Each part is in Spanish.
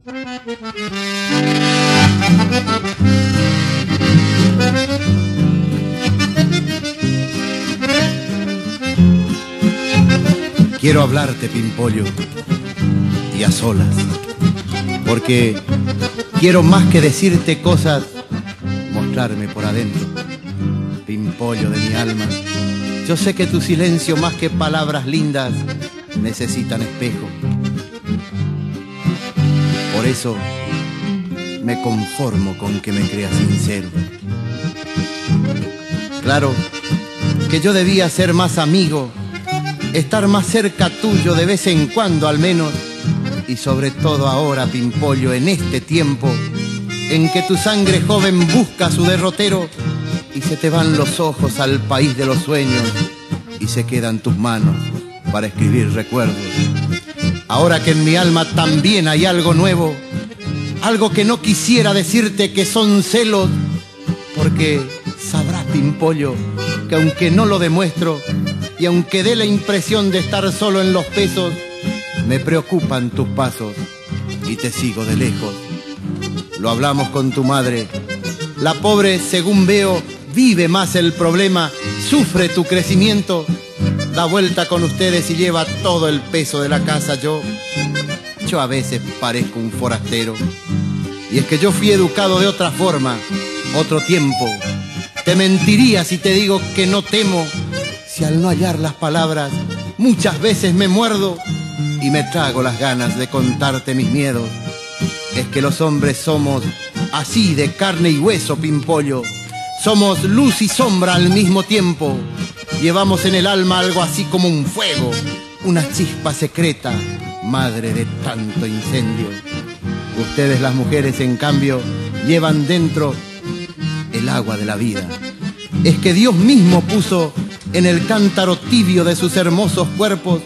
Quiero hablarte, Pimpollo, y a solas, porque quiero más que decirte cosas, mostrarme por adentro. Pimpollo de mi alma, yo sé que tu silencio más que palabras lindas necesitan espejo. Por eso me conformo con que me creas sincero. Claro que yo debía ser más amigo, estar más cerca tuyo de vez en cuando al menos, y sobre todo ahora, Pimpollo, en este tiempo en que tu sangre joven busca su derrotero y se te van los ojos al país de los sueños y se quedan tus manos para escribir recuerdos. Ahora que en mi alma también hay algo nuevo, algo que no quisiera decirte que son celos, porque sabrás, Pimpollo, que aunque no lo demuestro y aunque dé la impresión de estar solo en los pesos, me preocupan tus pasos y te sigo de lejos. Lo hablamos con tu madre. La pobre, según veo, vive más el problema, sufre tu crecimiento, da vuelta con ustedes y lleva todo el peso de la casa. Yo a veces parezco un forastero. Y es que yo fui educado de otra forma, otro tiempo. Te mentiría si te digo que no temo, si al no hallar las palabras muchas veces me muerdo y me trago las ganas de contarte mis miedos. Es que los hombres somos así de carne y hueso, Pimpollo. Somos luz y sombra al mismo tiempo. Llevamos en el alma algo así como un fuego, una chispa secreta, madre de tanto incendio. Ustedes, las mujeres, en cambio, llevan dentro el agua de la vida. Es que Dios mismo puso en el cántaro tibio de sus hermosos cuerpos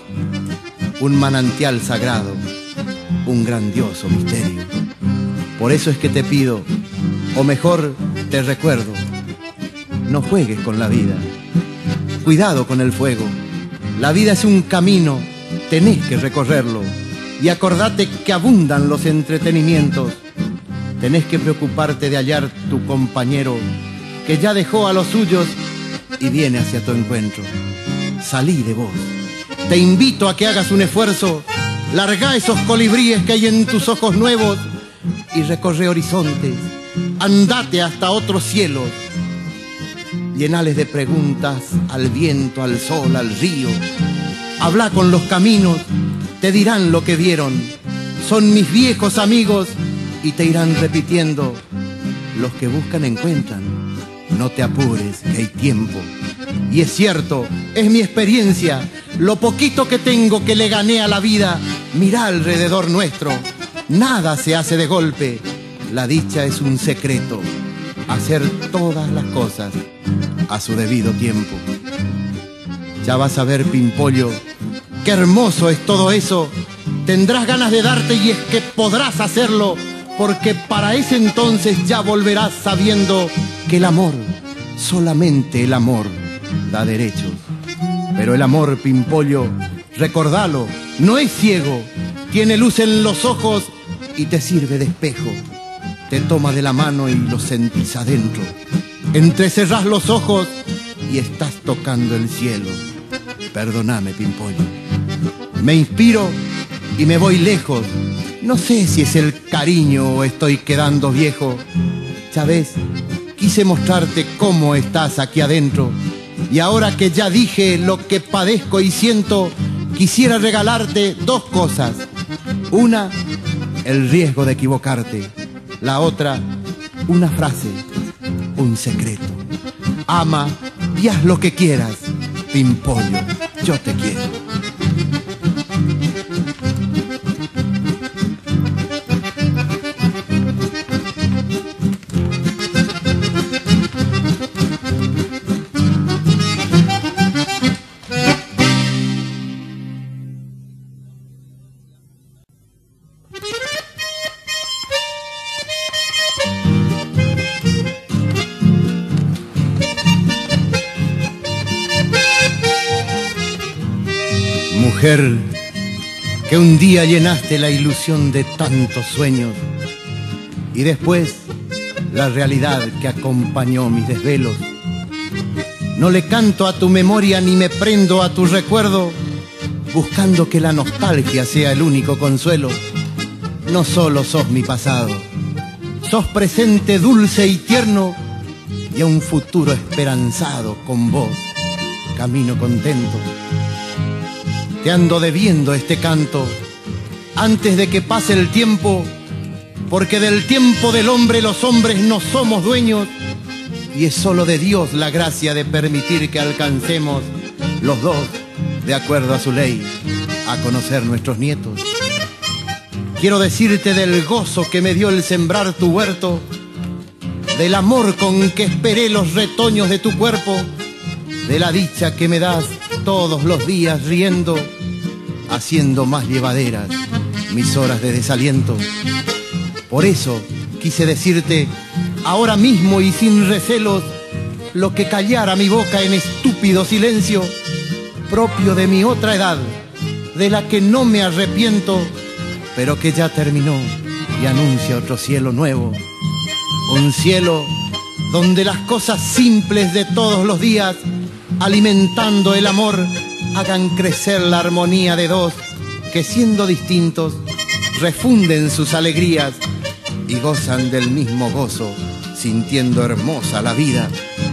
un manantial sagrado, un grandioso misterio. Por eso es que te pido, o mejor te recuerdo, no juegues con la vida. Cuidado con el fuego. La vida es un camino, tenés que recorrerlo. Y acordate que abundan los entretenimientos. Tenés que preocuparte de hallar tu compañero que ya dejó a los suyos y viene hacia tu encuentro. Salí de vos. Te invito a que hagas un esfuerzo. Larga esos colibríes que hay en tus ojos nuevos y recorre horizontes. Andate hasta otros cielos. Llenales de preguntas al viento, al sol, al río. Habla con los caminos, te dirán lo que vieron. Son mis viejos amigos y te irán repitiendo. Los que buscan encuentran. No te apures, que hay tiempo. Y es cierto, es mi experiencia. Lo poquito que tengo que le gané a la vida. Mirá alrededor nuestro. Nada se hace de golpe. La dicha es un secreto. Hacer todas las cosas a su debido tiempo. Ya vas a ver, Pimpollo, qué hermoso es todo eso. Tendrás ganas de darte y es que podrás hacerlo, porque para ese entonces ya volverás sabiendo que el amor, solamente el amor, da derechos. Pero el amor, Pimpollo, recordalo, no es ciego, tiene luz en los ojos y te sirve de espejo. Te toma de la mano y lo sentís adentro. Entrecerrás los ojos y estás tocando el cielo. Perdóname, Pimpollo. Me inspiro y me voy lejos. No sé si es el cariño o estoy quedando viejo. Ya ves, quise mostrarte cómo estás aquí adentro. Y ahora que ya dije lo que padezco y siento, quisiera regalarte dos cosas. Una, el riesgo de equivocarte. La otra, una frase, un secreto. Ama y haz lo que quieras, Pimpollo, yo te quiero. Mujer que un día llenaste la ilusión de tantos sueños y después la realidad que acompañó mis desvelos. No le canto a tu memoria ni me prendo a tu recuerdo, buscando que la nostalgia sea el único consuelo. No solo sos mi pasado, sos presente dulce y tierno, y a un futuro esperanzado con vos camino contento. Te ando debiendo este canto antes de que pase el tiempo, porque del tiempo del hombre los hombres no somos dueños, y es solo de Dios la gracia de permitir que alcancemos los dos, de acuerdo a su ley, a conocer nuestros nietos. Quiero decirte del gozo que me dio el sembrar tu huerto, del amor con que esperé los retoños de tu cuerpo, de la dicha que me das todos los días riendo, haciendo más llevaderas mis horas de desaliento. Por eso quise decirte ahora mismo y sin recelos lo que callara mi boca en estúpido silencio, propio de mi otra edad, de la que no me arrepiento, pero que ya terminó y anuncia otro cielo nuevo. Un cielo donde las cosas simples de todos los días, alimentando el amor, hagan crecer la armonía de dos que siendo distintos refunden sus alegrías y gozan del mismo gozo, sintiendo hermosa la vida.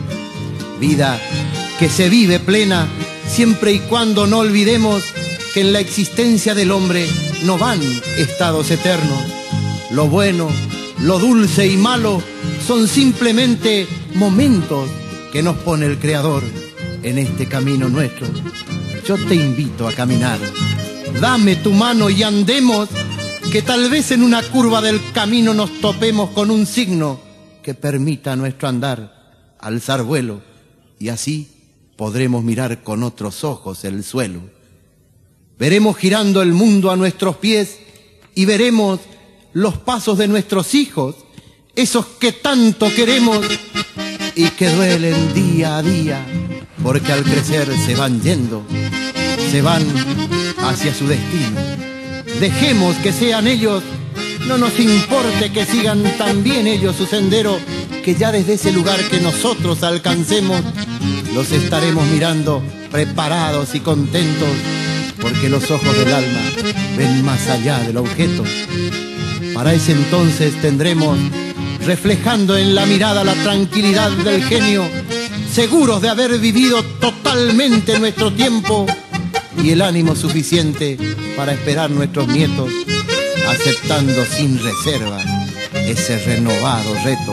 Vida que se vive plena siempre y cuando no olvidemos que en la existencia del hombre no van estados eternos. Lo bueno, lo dulce y malo son simplemente momentos que nos pone el Creador en este camino nuestro. Yo te invito a caminar, dame tu mano y andemos, que tal vez en una curva del camino nos topemos con un signo que permita a nuestro andar alzar vuelo, y así podremos mirar con otros ojos el suelo. Veremos girando el mundo a nuestros pies y veremos los pasos de nuestros hijos, esos que tanto queremos y que duelen día a día, porque al crecer se van yendo, se van hacia su destino. Dejemos que sean ellos, no nos importe que sigan también ellos su sendero, que ya desde ese lugar que nosotros alcancemos, los estaremos mirando preparados y contentos, porque los ojos del alma ven más allá del objeto. Para ese entonces tendremos, reflejando en la mirada la tranquilidad del genio, seguros de haber vivido totalmente nuestro tiempo y el ánimo suficiente para esperar nuestros nietos, aceptando sin reserva ese renovado reto.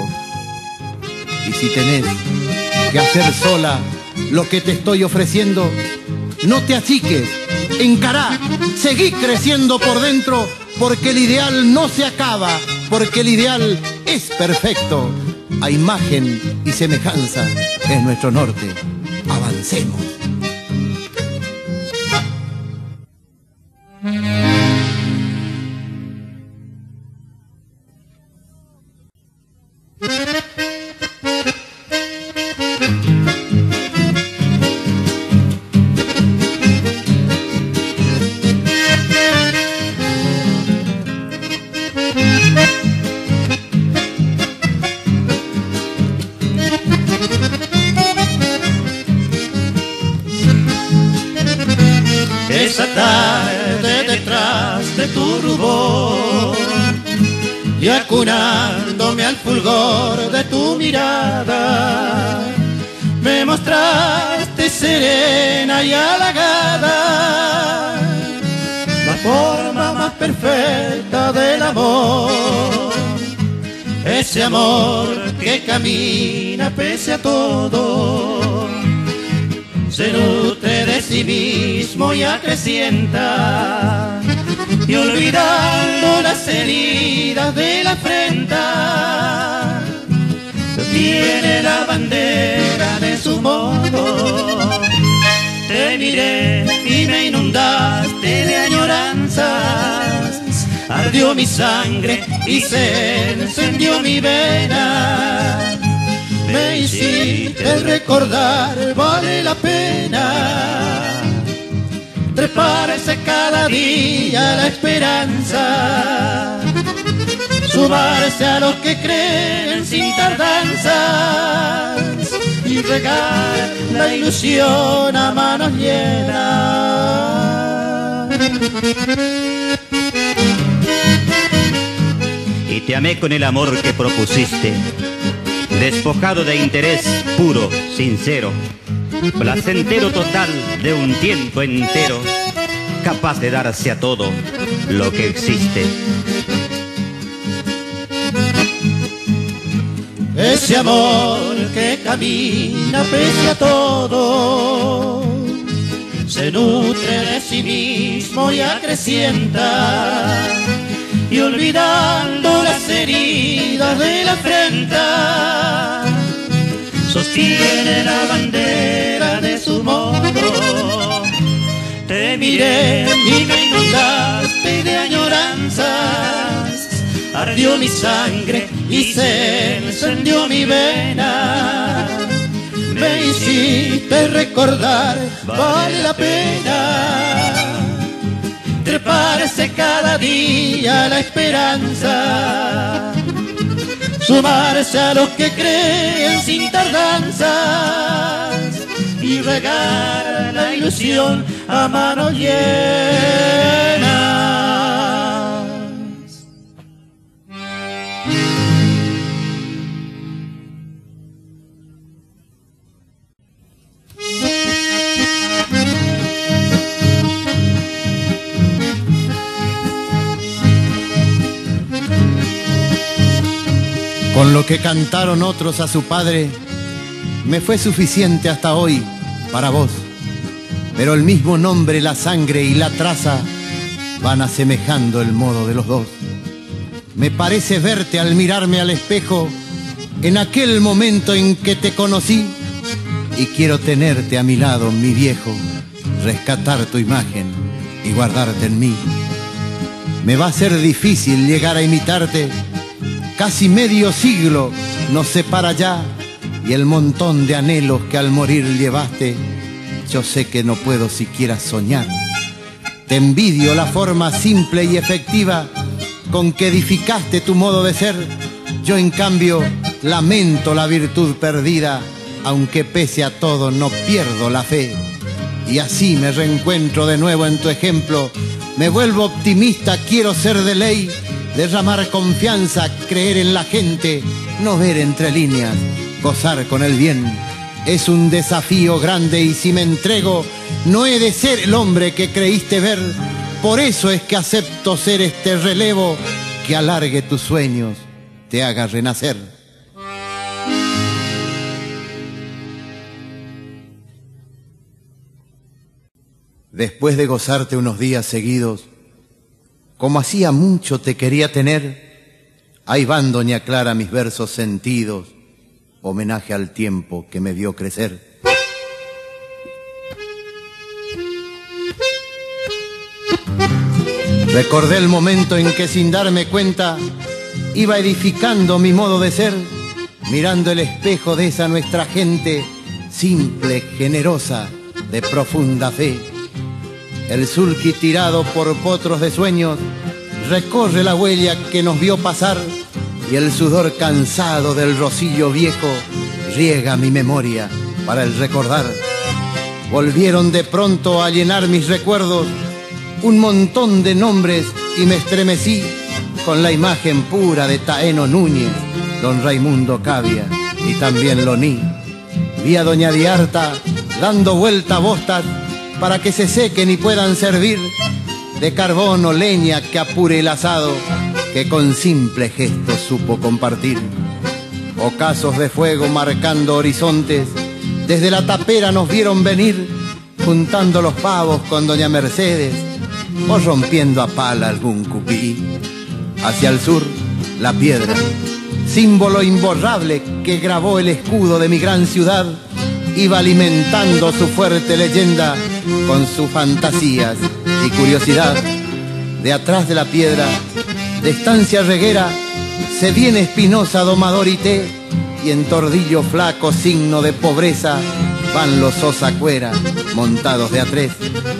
Y si tenés que hacer sola lo que te estoy ofreciendo, no te achiques, encará, seguí creciendo por dentro, porque el ideal no se acaba, porque el ideal es perfecto. A imagen y semejanza es nuestro norte. Avancemos. Esa tarde detrás de tu rubor y acunándome al fulgor de tu mirada, me mostraste serena y halagada la forma más perfecta del amor, ese amor que camina pese a todo, se nutre de sí mismo y acrecienta, y olvidando las heridas de la afrenta, sostiene la bandera de su modo. Te miré y me inundaste de añoranzas, ardió mi sangre y se encendió mi vena. Me hiciste recordar, vale la pena, treparse cada día a la esperanza, sumarse a los que creen sin tardanzas y regar la ilusión a manos llenas. Y te amé con el amor que propusiste, despojado de interés puro, sincero, placentero total de un tiempo entero, capaz de darse a todo lo que existe. Ese amor que camina pese a todo, se nutre de sí mismo y acrecienta, y olvidando las heridas de la afrenta, sostiene la bandera de su modo. Te miré y me inundaste de añoranzas, ardió mi sangre y se encendió mi vena. Me hiciste recordar, vale la pena treparse cada día a la esperanza, sumarse a los que creen sin tardanzas y regar la ilusión a manos llenas. Con lo que cantaron otros a su padre, me fue suficiente hasta hoy para vos. Pero el mismo nombre, la sangre y la traza van asemejando el modo de los dos. Me parece verte al mirarme al espejo en aquel momento en que te conocí, y quiero tenerte a mi lado, mi viejo, rescatar tu imagen y guardarte en mí. Me va a ser difícil llegar a imitarte. Casi medio siglo nos separa ya, y el montón de anhelos que al morir llevaste, yo sé que no puedo siquiera soñar. Te envidio la forma simple y efectiva con que edificaste tu modo de ser. Yo en cambio lamento la virtud perdida, aunque pese a todo no pierdo la fe. Y así me reencuentro de nuevo en tu ejemplo, me vuelvo optimista, quiero ser de ley, derramar confianza, creer en la gente, no ver entre líneas, gozar con el bien. Es un desafío grande y si me entrego, no he de ser el hombre que creíste ver. Por eso es que acepto ser este relevo que alargue tus sueños, te haga renacer. Después de gozarte unos días seguidos, como hacía mucho te quería tener, ahí van, doña Clara, mis versos sentidos, homenaje al tiempo que me vio crecer. Recordé el momento en que sin darme cuenta iba edificando mi modo de ser, mirando el espejo de esa nuestra gente, simple, generosa, de profunda fe. El sulky tirado por potros de sueños recorre la huella que nos vio pasar, y el sudor cansado del rocío viejo riega mi memoria para el recordar. Volvieron de pronto a llenar mis recuerdos un montón de nombres y me estremecí con la imagen pura de Taeno Núñez, don Raimundo Cavia y también Loní. Vi a doña Diarta dando vuelta a bostas para que se sequen y puedan servir de carbón o leña que apure el asado, que con simple gesto supo compartir. Ocasos de fuego marcando horizontes, desde la tapera nos vieron venir, juntando los pavos con doña Mercedes o rompiendo a pala algún cupí. Hacia el sur, la piedra, símbolo imborrable que grabó el escudo de mi gran ciudad, iba alimentando su fuerte leyenda con sus fantasías y curiosidad. De atrás de la piedra, de estancia reguera, se viene Espinosa, domador y té, y en tordillo flaco, signo de pobreza, van los Sosa Cuera, montados de a tres.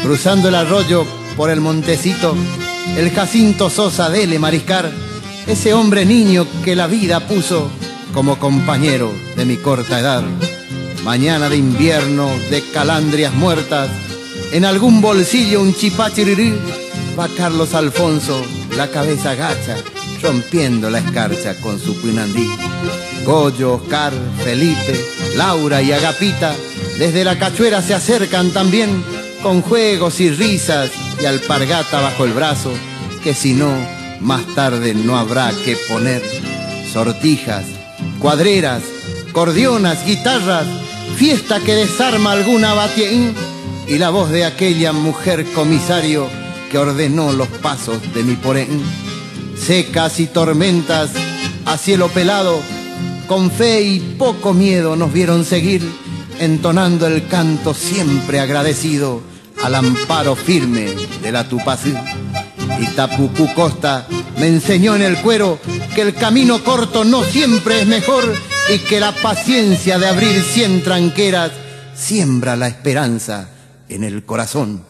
Cruzando el arroyo por el montecito, el Jacinto Sosa dele mariscar, ese hombre niño que la vida puso como compañero de mi corta edad. Mañana de invierno, de calandrias muertas, en algún bolsillo un chipachirirí, va Carlos Alfonso, la cabeza gacha, rompiendo la escarcha con su pinandí. Goyo, Oscar, Felipe, Laura y Agapita, desde la cachuera se acercan también, con juegos y risas y alpargata bajo el brazo, que si no, más tarde no habrá que poner. Sortijas, cuadreras, cordionas, guitarras, fiesta que desarma alguna batieín, y la voz de aquella mujer comisario que ordenó los pasos de mi porén. Secas y tormentas a cielo pelado, con fe y poco miedo nos vieron seguir, entonando el canto siempre agradecido al amparo firme de la Tupací. Y Tapucú Costa me enseñó en el cuero que el camino corto no siempre es mejor, y que la paciencia de abrir 100 tranqueras siembra la esperanza en el corazón.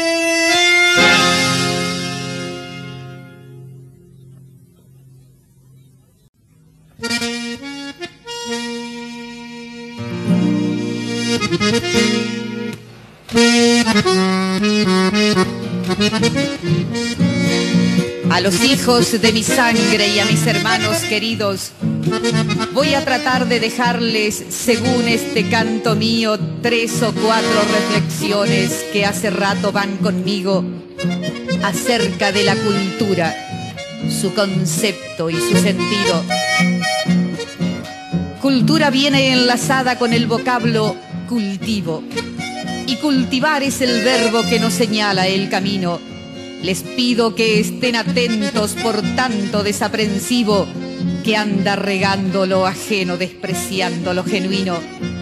A los hijos de mi sangre y a mis hermanos queridos, voy a tratar de dejarles, según este canto mío, 3 o 4 reflexiones que hace rato van conmigo acerca de la cultura, su concepto y su sentido. Cultura viene enlazada con el vocablo cultivo, y cultivar es el verbo que nos señala el camino. Les pido que estén atentos por tanto desaprensivo que anda regando lo ajeno, despreciando lo genuino.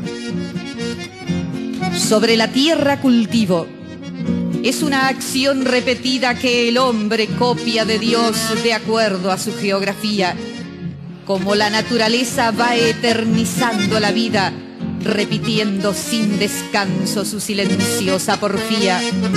Sobre la tierra cultivo es una acción repetida que el hombre copia de Dios de acuerdo a su geografía. Como la naturaleza va eternizando la vida, repitiendo sin descanso su silenciosa porfía.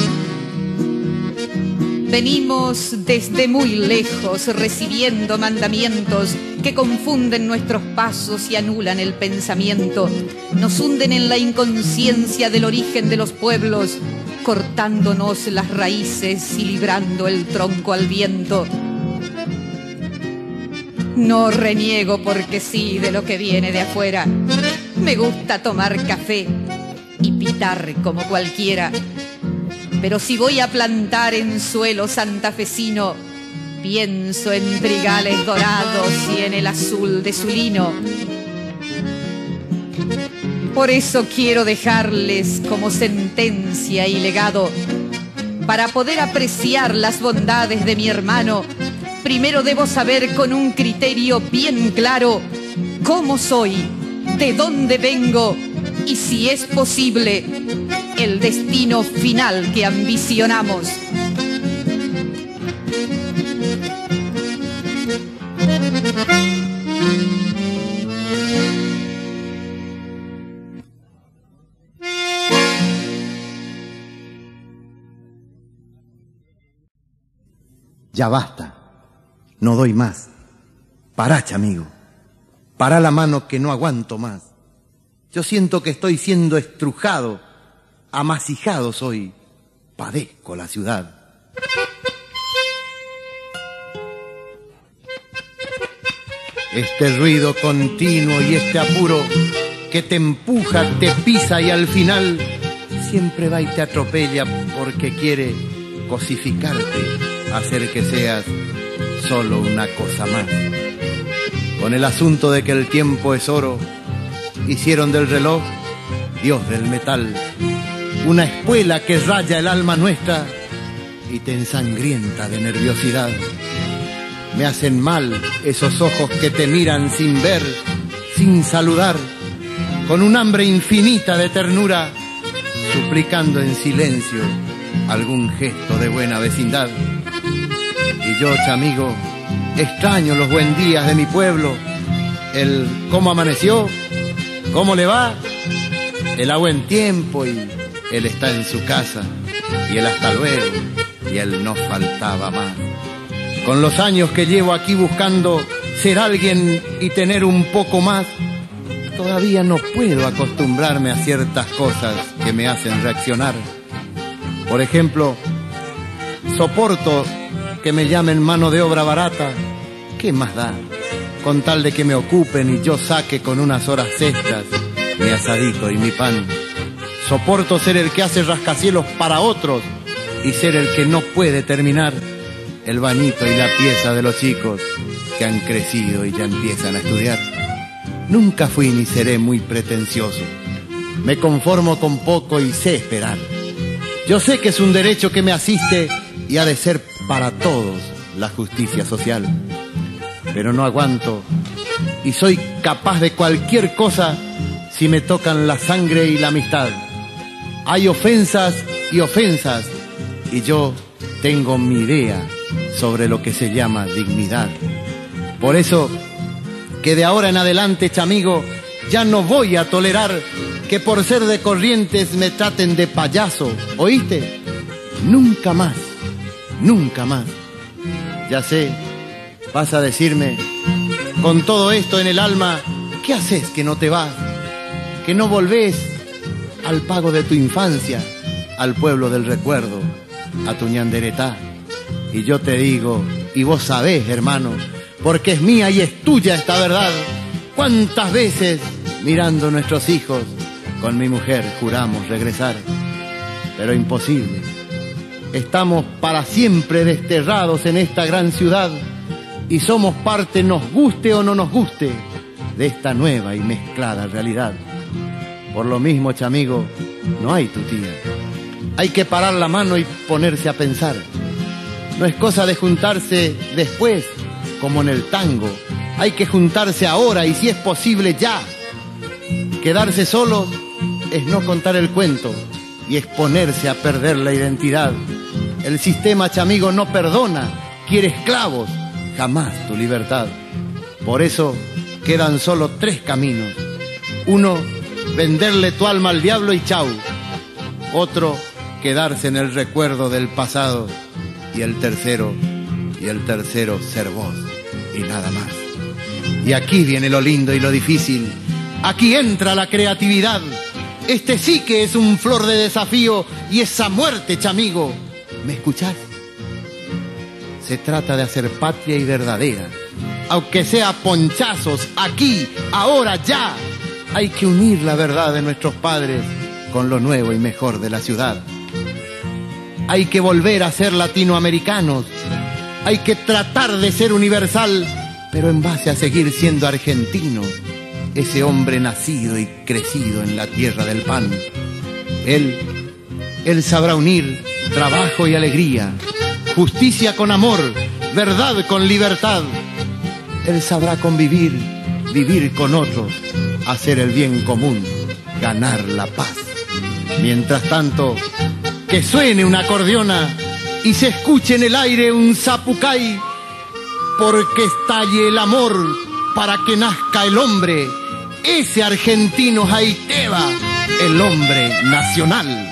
Venimos desde muy lejos recibiendo mandamientos que confunden nuestros pasos y anulan el pensamiento. Nos hunden en la inconsciencia del origen de los pueblos, cortándonos las raíces y librando el tronco al viento. No reniego porque sí de lo que viene de afuera. Me gusta tomar café y pitar como cualquiera. Pero si voy a plantar en suelo santafesino, pienso en trigales dorados y en el azul de su lino. Por eso quiero dejarles como sentencia y legado: para poder apreciar las bondades de mi hermano, primero debo saber con un criterio bien claro cómo soy, de dónde vengo y, si es posible, el destino final que ambicionamos. Ya basta, no doy más. Pará, chamigo, pará la mano que no aguanto más. Yo siento que estoy siendo estrujado, amasijado soy, padezco la ciudad. Este ruido continuo y este apuro que te empuja, te pisa y al final siempre va y te atropella porque quiere cosificarte, hacer que seas solo una cosa más. Con el asunto de que el tiempo es oro, hicieron del reloj, Dios del metal, una espuela que raya el alma nuestra y te ensangrienta de nerviosidad. Me hacen mal esos ojos que te miran sin ver, sin saludar, con un hambre infinita de ternura, suplicando en silencio algún gesto de buena vecindad. Y yo, chamigo, extraño los buen días de mi pueblo, el cómo amaneció, cómo le va, el a buen tiempo y él está en su casa, y el hasta luego, y él no faltaba más. Con los años que llevo aquí buscando ser alguien y tener un poco más, todavía no puedo acostumbrarme a ciertas cosas que me hacen reaccionar. Por ejemplo, soporto que me llamen mano de obra barata. ¿Qué más da? Con tal de que me ocupen y yo saque con unas horas extras mi asadito y mi pan. Soporto ser el que hace rascacielos para otros y ser el que no puede terminar el bañito y la pieza de los chicos que han crecido y ya empiezan a estudiar. Nunca fui ni seré muy pretencioso. Me conformo con poco y sé esperar. Yo sé que es un derecho que me asiste y ha de ser para todos la justicia social. Pero no aguanto y soy capaz de cualquier cosa si me tocan la sangre y la amistad. Hay ofensas y ofensas y yo tengo mi idea sobre lo que se llama dignidad. Por eso, que de ahora en adelante, chamigo, ya no voy a tolerar que por ser de Corrientes me traten de payaso, ¿oíste? Nunca más, nunca más. Ya sé, vas a decirme, con todo esto en el alma, ¿qué haces que no te vas? Que no volvés al pago de tu infancia, al pueblo del recuerdo, a tu ñanderetá. Y yo te digo, y vos sabés, hermano, porque es mía y es tuya esta verdad. ¿Cuántas veces, mirando nuestros hijos, con mi mujer juramos regresar? Pero imposible. Estamos para siempre desterrados en esta gran ciudad y somos parte, nos guste o no nos guste, de esta nueva y mezclada realidad. Por lo mismo, chamigo, no hay tutía. Hay que parar la mano y ponerse a pensar. No es cosa de juntarse después, como en el tango. Hay que juntarse ahora y si es posible ya. Quedarse solos es no contar el cuento y exponerse a perder la identidad. El sistema, chamigo, no perdona, quiere esclavos, jamás tu libertad. Por eso quedan solo 3 caminos. Uno, venderle tu alma al diablo y chau. Otro, quedarse en el recuerdo del pasado. Y el tercero, ser vos y nada más. Y aquí viene lo lindo y lo difícil. Aquí entra la creatividad. Este sí que es un flor de desafío y esa muerte, chamigo. ¿Me escuchás? Se trata de hacer patria y verdadera. Aunque sea ponchazos, aquí, ahora, ya. Hay que unir la verdad de nuestros padres con lo nuevo y mejor de la ciudad. Hay que volver a ser latinoamericanos. Hay que tratar de ser universal, pero en base a seguir siendo argentino, ese hombre nacido y crecido en la tierra del pan. Él sabrá unir trabajo y alegría, justicia con amor, verdad con libertad. Él sabrá convivir, vivir con otros, hacer el bien común, ganar la paz. Mientras tanto, que suene una acordeona y se escuche en el aire un zapucay, porque estalle el amor para que nazca el hombre, ese argentino Jaiteba, el hombre nacional.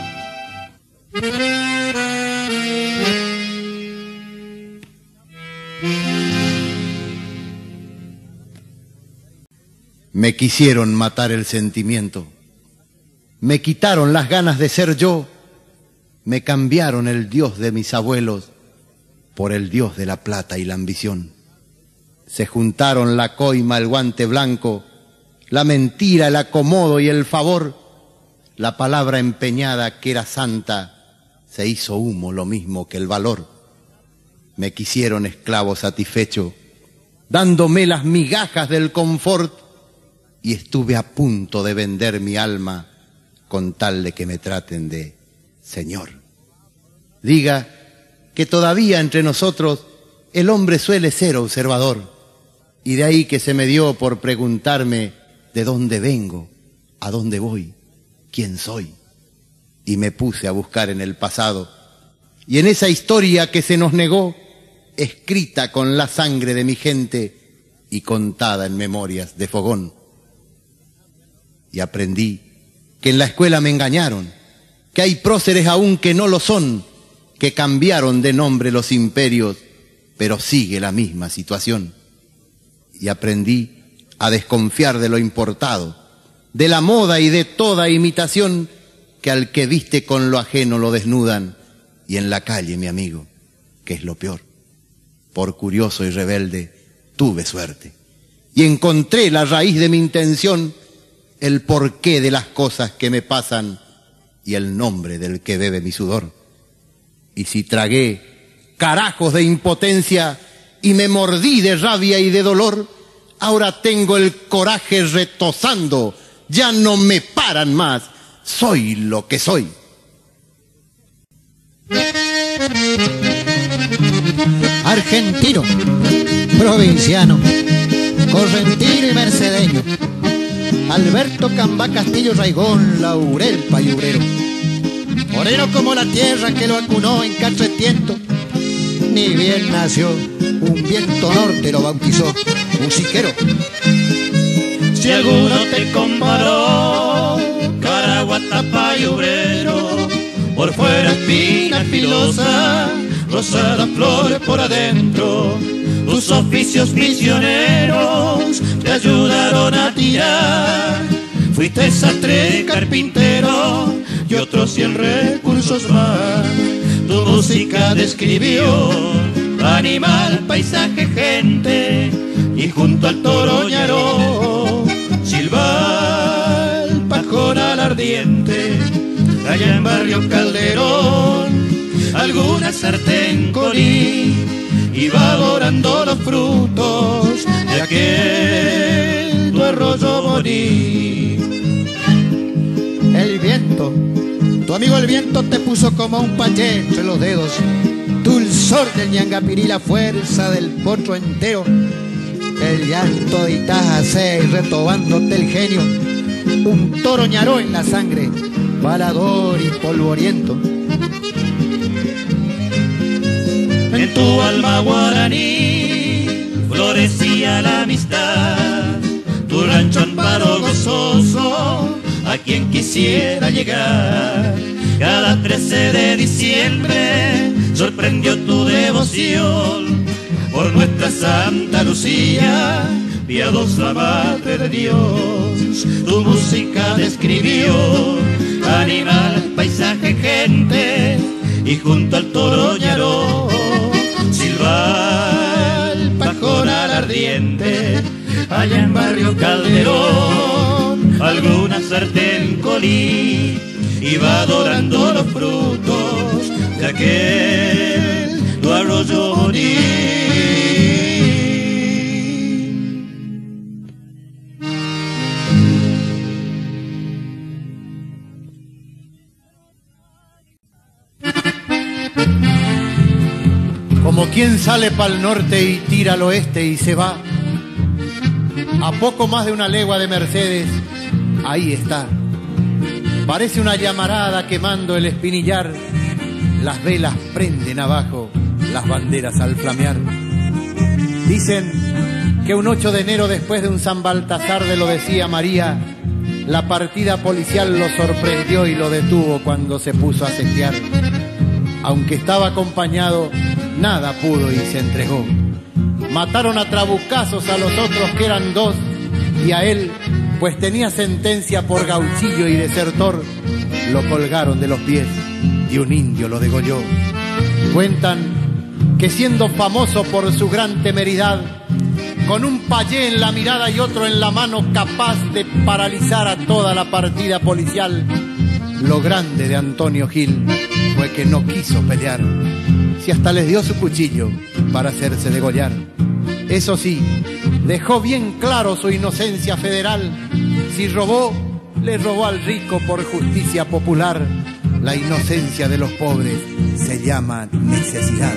Me quisieron matar el sentimiento, me quitaron las ganas de ser yo, me cambiaron el Dios de mis abuelos por el Dios de la plata y la ambición. Se juntaron la coima, el guante blanco, la mentira, el acomodo y el favor. La palabra empeñada que era santa se hizo humo, lo mismo que el valor. Me quisieron esclavo satisfecho, dándome las migajas del confort, y estuve a punto de vender mi alma con tal de que me traten de Señor. Diga que todavía entre nosotros el hombre suele ser observador, y de ahí que se me dio por preguntarme de dónde vengo, a dónde voy, quién soy. Y me puse a buscar en el pasado, y en esa historia que se nos negó, escrita con la sangre de mi gente y contada en memorias de fogón. Y aprendí que en la escuela me engañaron, que hay próceres aún que no lo son, que cambiaron de nombre los imperios, pero sigue la misma situación. Y aprendí a desconfiar de lo importado, de la moda y de toda imitación, que al que viste con lo ajeno lo desnudan, y en la calle, mi amigo, que es lo peor. Por curioso y rebelde tuve suerte, y encontré la raíz de mi intención, el porqué de las cosas que me pasan, y el nombre del que bebe mi sudor. Y si tragué carajos de impotencia y me mordí de rabia y de dolor, ahora tengo el coraje retozando, ya no me paran más, soy lo que soy. Argentino, provinciano, correntino y mercedeño, Alberto Cambá Castillo Raigón, Laurel Payubrero, moreno como la tierra que lo acunó en Catretiento, ni bien nació, un viento norte lo bautizó, musiquero. Si alguno te comparó, Caraguata Payubrero, por fuera espina filosa, rosadas flores por adentro. Tus oficios misioneros te ayudaron a tirar. Fuiste sastre, carpintero y otros 100 recursos más. Tu música describió animal, paisaje, gente, y junto al toro ñaró silba el pajonal ardiente. Allá en Barrio Calderón alguna sartén colí iba dorando los frutos de aquel tu arroyo morí. El viento, tu amigo el viento te puso como un payé entre los dedos, dulzor del ñangapirí, la fuerza del potro entero, el llanto de Itaja y retobándote el genio, un toro ñaró en la sangre, balador y polvoriento. En tu alma guaraní florecía la amistad, tu rancho amparo gozoso a quien quisiera llegar. Cada 13 de diciembre sorprendió tu devoción por nuestra Santa Lucía, piadosa Madre de Dios. Tu música describió animal, paisaje, gente, y junto al toro ñaró silba el pajonal ardiente. Allá en Barrio Calderón alguna sartén colí iba dorando los frutos de aquel tu arroyo morí. Como quien sale pa'l norte y tira al oeste y se va, a poco más de una legua de Mercedes, ahí está. Parece una llamarada quemando el espinillar, las velas prenden abajo, las banderas al flamear. Dicen que un 8 de enero después de un San Baltasar de lo decía María, la partida policial lo sorprendió y lo detuvo cuando se puso a sitiar. Aunque estaba acompañado, nada pudo y se entregó. Mataron a trabucazos a los otros que eran 2, y a él, pues tenía sentencia por gauchillo y desertor, lo colgaron de los pies y un indio lo degolló. Cuentan que siendo famoso por su gran temeridad, con un payé en la mirada y otro en la mano capaz de paralizar a toda la partida policial, lo grande de Antonio Gil fue que no quiso pelear, si hasta les dio su cuchillo para hacerse degollar. Eso sí, dejó bien claro su inocencia federal. Si robó, le robó al rico por justicia popular. La inocencia de los pobres se llama necesidad.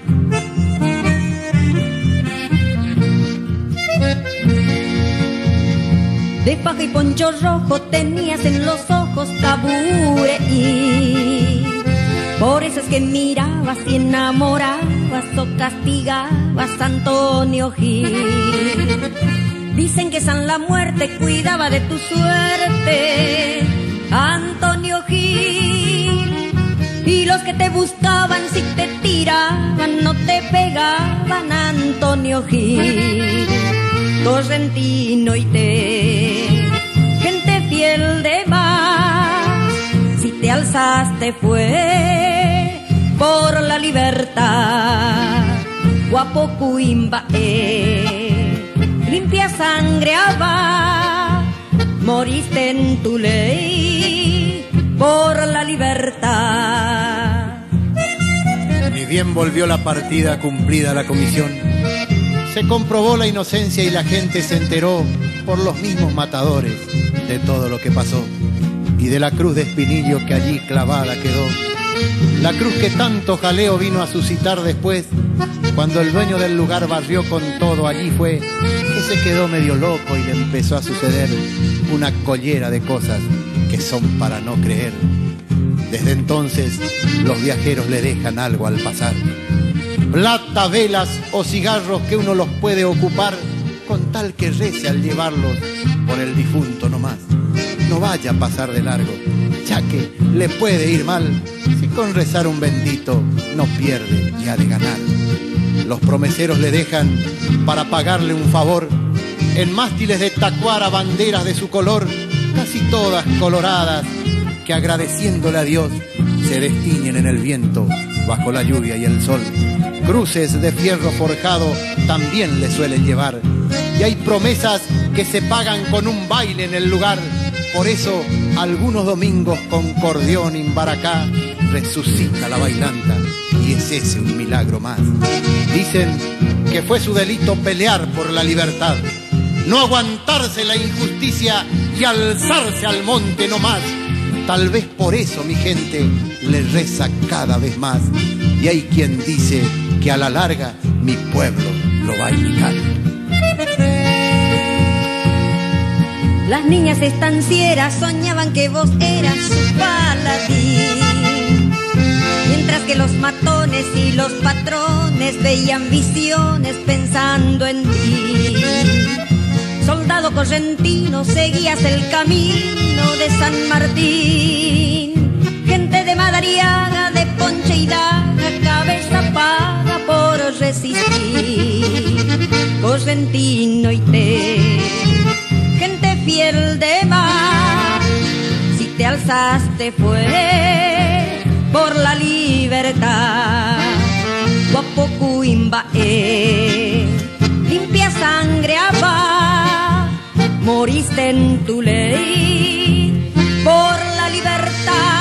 De faja y poncho rojo tenías en los ojos tabure y por eso es que mirabas y enamorabas o castigabas a Antonio Gil. Dicen que San la Muerte cuidaba de tu suerte, Antonio Gil. los que te buscaban, si te tiraban, no te pegaban. Antonio Gil, Correntino y gente fiel de más. Si te alzaste fue por la libertad. Guapo Cuimba, limpia sangre abá, moriste en tu ley por la libertad. Ni bien volvió la partida cumplida la comisión, se comprobó la inocencia y la gente se enteró por los mismos matadores de todo lo que pasó y de la cruz de espinillo que allí clavada quedó. La cruz que tanto jaleo vino a suscitar después, cuando el dueño del lugar barrió con todo. Allí fue que se quedó medio loco y le empezó a suceder una collera de cosas que son para no creer. Desde entonces los viajeros le dejan algo al pasar: plata, velas o cigarros que uno los puede ocupar, con tal que rece al llevarlos por el difunto nomás. No vaya a pasar de largo, ya que le puede ir mal, si con rezar un bendito no pierde y ha de ganar. Los promeseros le dejan para pagarle un favor en mástiles de tacuara banderas de su color, casi todas coloradas, que agradeciéndole a Dios se destiñen en el viento bajo la lluvia y el sol. Cruces de fierro forjado también le suelen llevar, y hay promesas que se pagan con un baile en el lugar. Por eso algunos domingos con cordión imbaracá resucita la bailanta, y es ese un milagro más. Dicen que fue su delito pelear por la libertad, no aguantarse la injusticia y alzarse al monte no más. Tal vez por eso mi gente le reza cada vez más, y hay quien dice que a la larga mi pueblo lo va a imitar. Las niñas estancieras soñaban que vos eras su paladín, mientras que los matones y los patrones veían visiones pensando en ti. Soldado correntino, seguías el camino de San Martín. Gente de Madariaga, de Ponche y Daga, cabeza paga por resistir. Correntino y gente fiel de mar. Si te alzaste fue por la libertad. Guapo Cuimba, limpia sangre abá, moriste en tu ley por la libertad.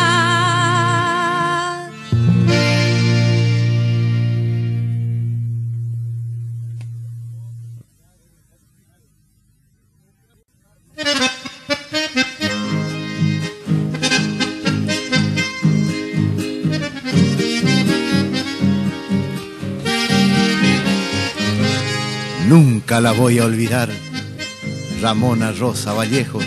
Nunca la voy a olvidar, Ramona Rosa Vallejos.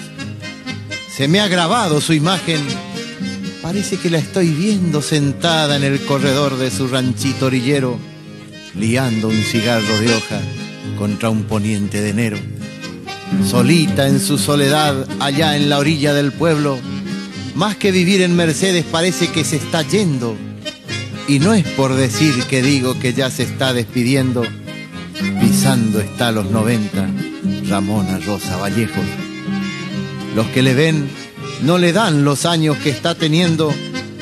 Se me ha grabado su imagen, parece que la estoy viendo sentada en el corredor de su ranchito orillero, liando un cigarro de hoja contra un poniente de enero. Solita en su soledad allá en la orilla del pueblo, más que vivir en Mercedes parece que se está yendo. Y no es por decir que digo que ya se está despidiendo, pisando está los 90, Ramona Rosa Vallejos. Los que le ven no le dan los años que está teniendo,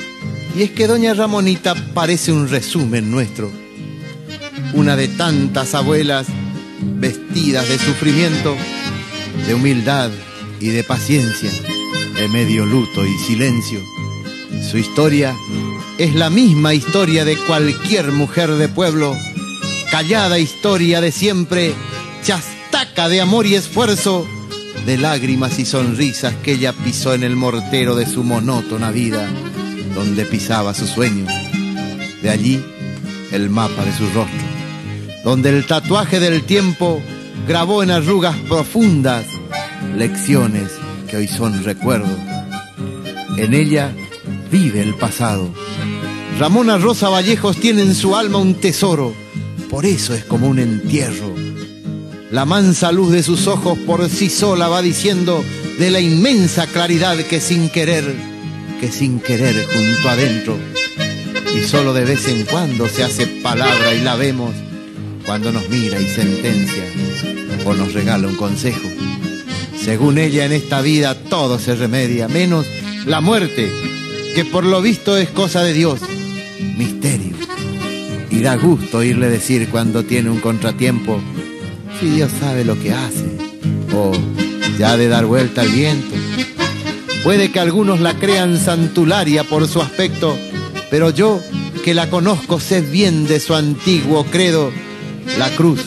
y es que doña Ramonita parece un resumen nuestro, una de tantas abuelas vestidas de sufrimiento, de humildad y de paciencia, de medio luto y silencio. Su historia es la misma historia de cualquier mujer de pueblo, callada historia de siempre, chastaca de amor y esfuerzo, de lágrimas y sonrisas que ella pisó en el mortero de su monótona vida, donde pisaba sus sueños. De allí el mapa de su rostro, donde el tatuaje del tiempo grabó en arrugas profundas lecciones que hoy son recuerdos. En ella vive el pasado. Ramona Rosa Vallejos tiene en su alma un tesoro, por eso es como un entierro. La mansa luz de sus ojos por sí sola va diciendo de la inmensa claridad que sin querer junto adentro, y solo de vez en cuando se hace palabra y la vemos cuando nos mira y sentencia o nos regala un consejo. Según ella, en esta vida todo se remedia, menos la muerte, que por lo visto es cosa de Dios, misterio. Y da gusto oírle decir cuando tiene un contratiempo, si Dios sabe lo que hace, o ya ha de dar vuelta al viento. Puede que algunos la crean santularia por su aspecto, pero yo, que la conozco, sé bien de su antiguo credo. La cruz,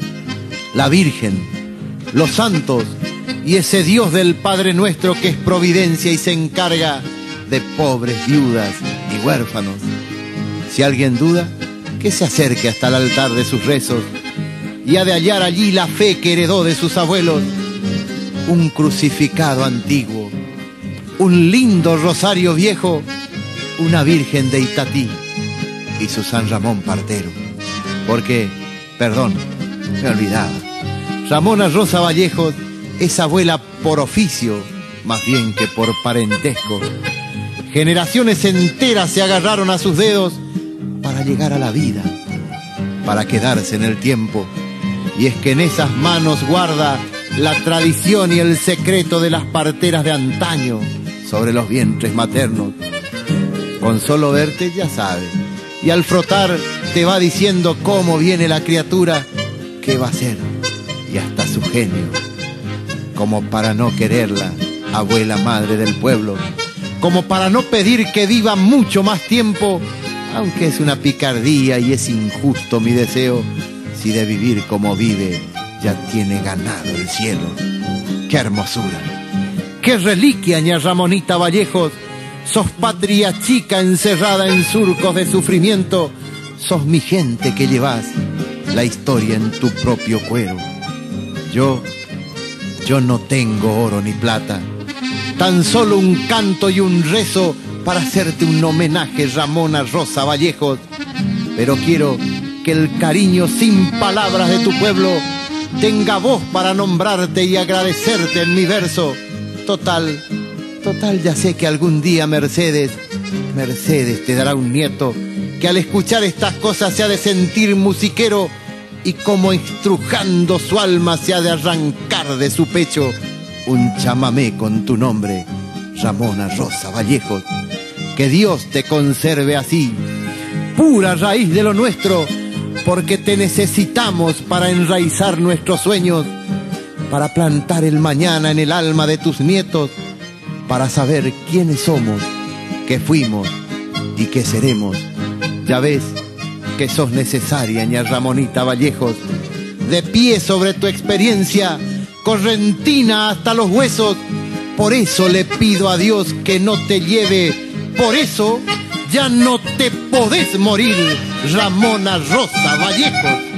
la Virgen, los santos y ese Dios del Padre Nuestro que es providencia y se encarga de pobres, viudas y huérfanos. Si alguien duda, que se acerque hasta el altar de sus rezos y ha de hallar allí la fe que heredó de sus abuelos. Un crucificado antiguo, un lindo rosario viejo, una Virgen de Itatí y su San Ramón partero. Porque, perdón, me olvidaba, Ramona Rosa Vallejos es abuela por oficio, más bien que por parentesco. Generaciones enteras se agarraron a sus dedos para llegar a la vida, para quedarse en el tiempo. Y es que en esas manos guarda la tradición y el secreto de las parteras de antaño sobre los vientres maternos. Con solo verte ya sabe, y al frotar te va diciendo cómo viene la criatura, qué va a ser, y hasta su genio. Como para no quererla, abuela madre del pueblo, como para no pedir que viva mucho más tiempo, aunque es una picardía y es injusto mi deseo, si de vivir como vive ya tiene ganado el cielo. ¡Qué hermosura! ¡Qué reliquia, ña Ramonita Vallejos! Sos patria chica encerrada en surcos de sufrimiento, sos mi gente que llevas la historia en tu propio cuero. Yo no tengo oro ni plata, tan solo un canto y un rezo para hacerte un homenaje, Ramona Rosa Vallejos. Pero quiero que el cariño sin palabras de tu pueblo tenga voz para nombrarte y agradecerte en mi verso. Total, ya sé que algún día Mercedes te dará un nieto que al escuchar estas cosas se ha de sentir musiquero y como estrujando su alma se ha de arrancar de su pecho un chamamé con tu nombre, Ramona Rosa Vallejos. Que Dios te conserve así, pura raíz de lo nuestro, porque te necesitamos para enraizar nuestros sueños, para plantar el mañana en el alma de tus nietos, para saber quiénes somos, qué fuimos y qué seremos. Ya ves que sos necesaria, ña Ramonita Vallejos, de pie sobre tu experiencia, correntina hasta los huesos. Por eso le pido a Dios que no te lleve, por eso ya no te podés morir, Ramona Rosa Vallejos.